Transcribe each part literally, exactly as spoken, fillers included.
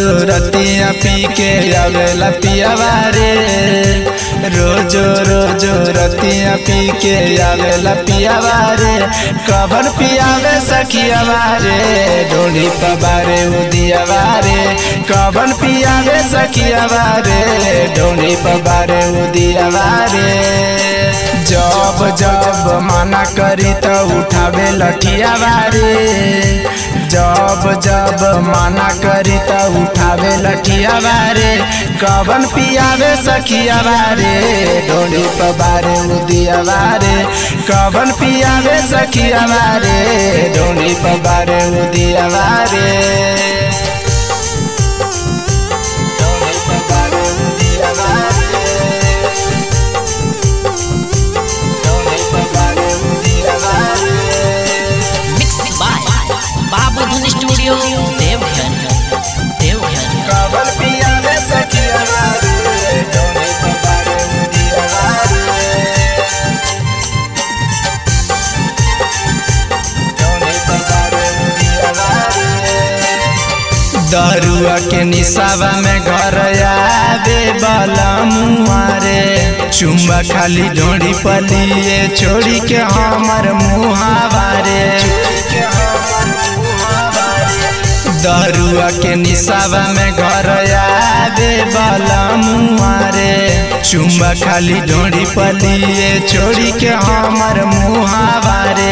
रतिया पी के आवेला पियावा रे, रोजो रोजो रतिया पी के आवेला पियावा रे, कवन पियावे सखियावा रे, ढोली पबारे उदियावा रे, कवन पियावे सखियावा रे, ढोली पबारे उदियावा रे। जब जब मना करी तो उठावे लठियावा रे, जब जब मना करी तो उठावे लठियावा रे, कवन पियावे सखियावा रे, ढोली पबारे उदियावा रे, कवन पियावे सखियावा रे, ढोली पबारे उदियावा रे। स्टूडियो देवघर देवघर कवन पियावे सखियावा रे, ढोली पबारे उदियावा रे, ढोली पबारे उदियावा रे। दरुआ के निशावा में घर आवे बलमुआ रे, चुम्बा खाली ढोली पलिए छोड़ी के हमर मुहावा रे, दरुआ के निशावा में घर आवे बलमुआ रे, चुम्बा खाली ढोली पलिए छोड़ी के हमर मुहावा रे,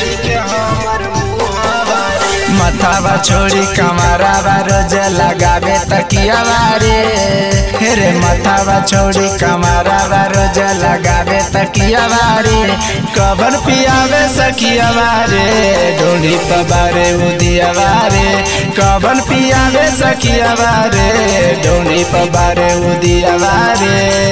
मथावा छोड़ी कमरावा रोज लगावे तकियावा रे, रे मथावा छोड़ी कमरावा रोज लगावे तकियावा रे, कवन पियावे सखियावा रे, ढोली पबारे उदियावा रे, कवन पियावे सखियावा रे, ढोली पबारे उदियावा रे।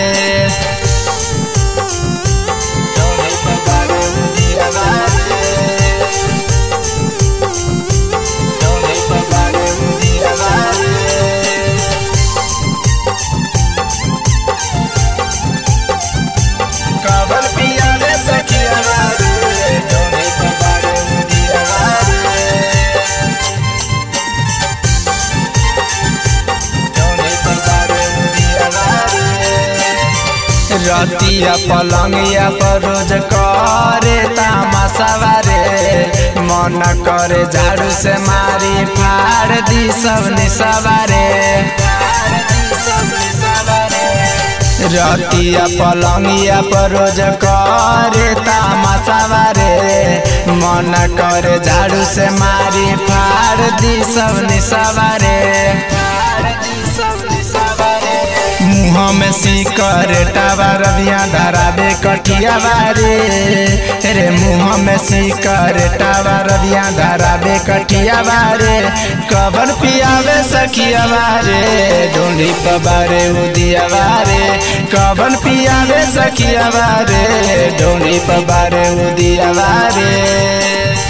रतिया पलंगिया पर रोज करे तमाशावा रे, मन करे झाड़ू से मारी फाड़ दी सब निशावा रे, रतिया पलंगिया पर रोज करे तमाशावा रे, मन करे झाड़ू से मारी फाड़ दी सब निशावा रे, मुँह में सिकरेटावा रबिया धरावे कटियावा रे, रे मुँह में सिकरेटावा रबिया धरावे कटियावा रे, कवन पियावे सखियावा रे, ढोली पबारे उदियावा रे, कवन पियावे सखियावा रे, ढोली पबारे उदियावा रे।